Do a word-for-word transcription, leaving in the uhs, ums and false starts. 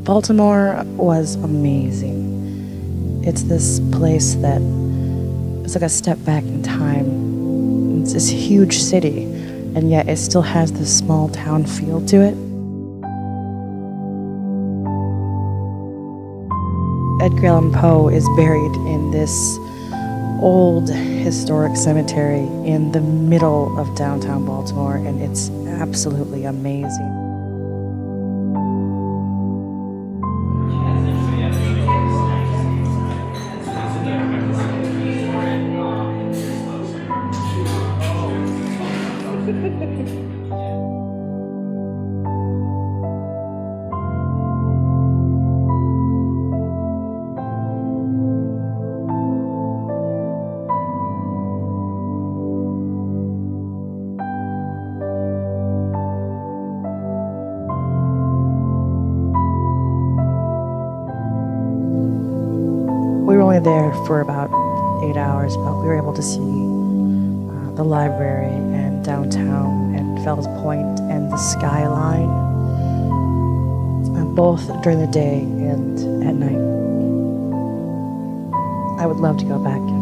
Baltimore was amazing. It's this place that it's like a step back in time. It's this huge city, and yet it still has this small town feel to it. Edgar Allan Poe is buried in this old historic cemetery in the middle of downtown Baltimore, and it's absolutely amazing. We were only there for about eight hours, but we were able to see uh, the library and downtown and Fells Point and the skyline, uh, both during the day and at night. I would love to go back.